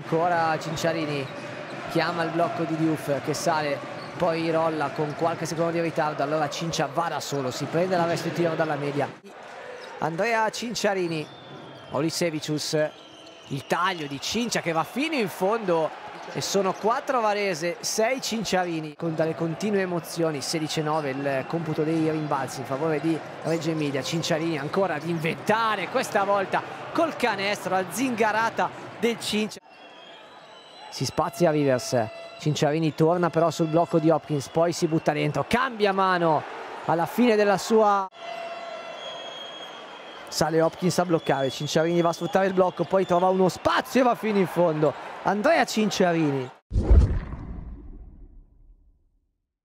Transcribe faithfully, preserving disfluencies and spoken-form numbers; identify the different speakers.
Speaker 1: ancora Cinciarini, chiama il blocco di Diouf che sale, poi rolla con qualche secondo di ritardo, allora Cincia va da solo, si prende la veste tiro dalla media. Andrea Cinciarini, Olisevicius, il taglio di Cincia che va fino in fondo e sono quattro Varese, sei Cinciarini, con dalle continue emozioni. Sedici a nove il computo dei rimbalzi in favore di Reggio Emilia. Cinciarini ancora ad inventare, questa volta col canestro, la zingarata del Cincia. Si spazia Rivers, Cinciarini torna però sul blocco di Hopkins, poi si butta dentro, cambia mano alla fine della sua... Sale Hopkins a bloccare, Cinciarini va a sfruttare il blocco, poi trova uno spazio e va fino in fondo. Andrea Cinciarini.